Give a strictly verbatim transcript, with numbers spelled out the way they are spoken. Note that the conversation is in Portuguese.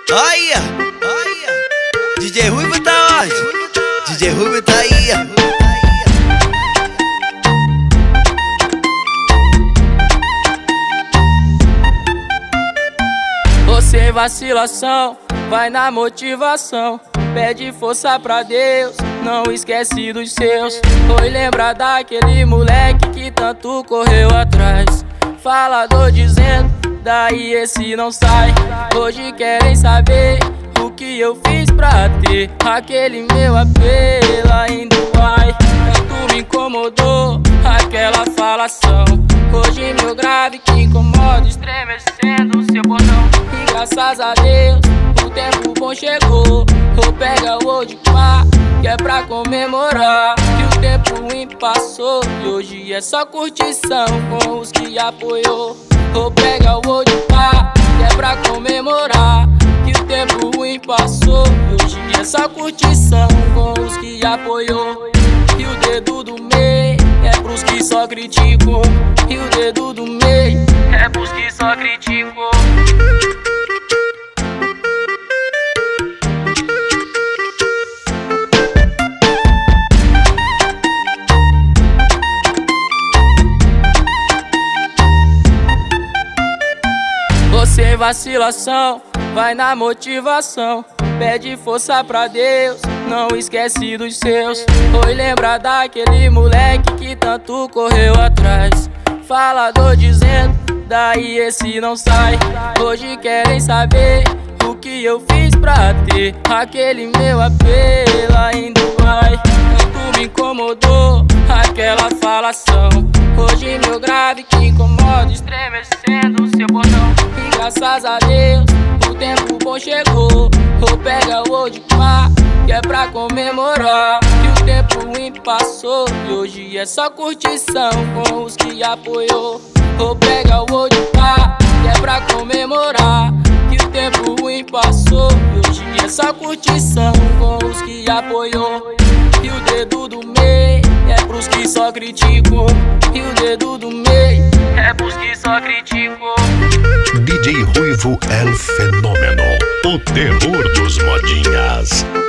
Aí, aí, D J Ruivo tá onde? D J Ruivo tá aí. Você vacilação, vai na motivação. Pede força pra Deus, não esquece dos seus. Foi lembrar daquele moleque que tanto correu atrás. Falador dizendo, daí esse não sai. Hoje querem saber o que eu fiz pra ter aquele meu apelo ainda vai. Tanto me incomodou aquela falação. Hoje meu grave que incomoda, estremecendo o seu botão. E graças a Deus o tempo bom chegou. Ou pega o old pá, que é pra comemorar que o tempo ruim passou e hoje é só curtição com os que apoiou. Ou pega o old pá, que é pra comemorar que o tempo ruim passou e hoje é só curtição com os que apoiou. E o dedo do meio é pros que só criticam. E o dedo do meio é pros que só criticam. Você vacilação, vai na motivação. Pede força pra Deus, não esquece dos seus. Foi lembrar daquele moleque que tanto correu atrás. Falador dizendo, daí esse não sai. Hoje querem saber o que eu fiz pra ter aquele meu apelo ainda vai. Tanto me incomodou aquela falação. Hoje meu grave que incomoda, estremecendo o seu botão. E graças a Deus o tempo bom chegou. Ou pega o old pá, que é pra comemorar que o tempo ruim passou e hoje é só curtição com os que apoiou. Ou pega o old pá, que é pra comemorar que o tempo ruim passou e hoje é só curtição com os que apoiou. E o dedo do meio é pros que só criticam. E o dedo do meio é pros que só criticam. D J Ruivo é o fenômeno, o terror dos modinhas.